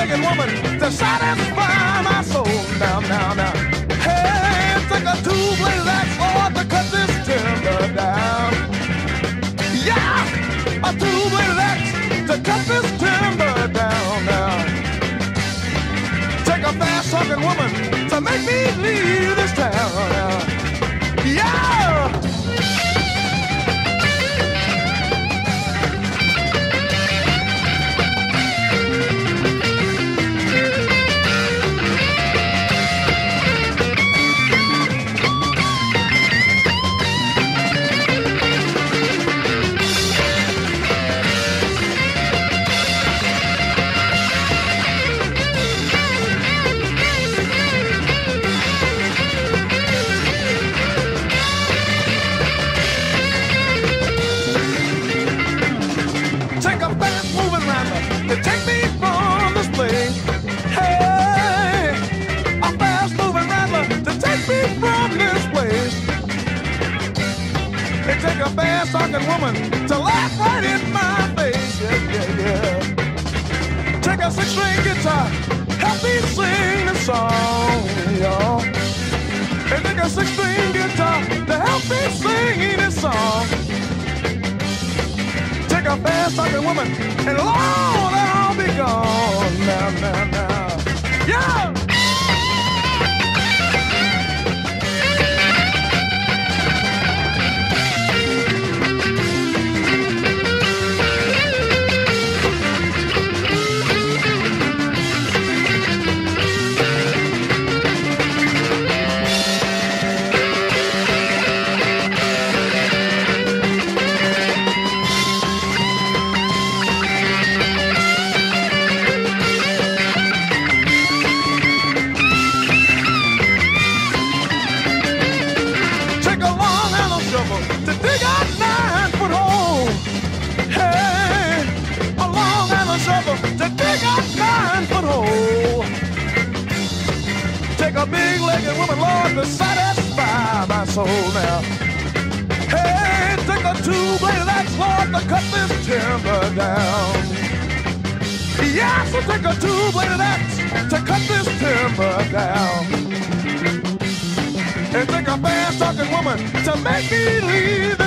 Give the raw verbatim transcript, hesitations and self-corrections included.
big-legged woman to satisfy my soul. Now, now, now. Hey, take a two-bladed axe, Lord, to cut this timber down. Yeah, a two-bladed axe to cut this timber down. Now, take a fast-talking woman to make me leave this town. Now, yeah. To take me from this place. Hey, a fast-moving rattler to take me from this place. They take a fast-talking woman to laugh right in my face. Yeah, yeah, yeah. Take a six-string guitar, help me sing the song, y'all. They take a six-string guitar to help me sing this song. Take a fast-talking woman, and Lord, I'll be gone now, now, now. Yeah! To dig a nine-foot hole. Hey, a long and a shovel to dig a nine-foot hole. Take a big-legged woman, Lord, to satisfy my soul now. Hey, take a two-bladed axe, Lord, to cut this timber down. Yeah, so take a two-bladed axe to cut this timber down. And take a fast-talking woman to make me leave.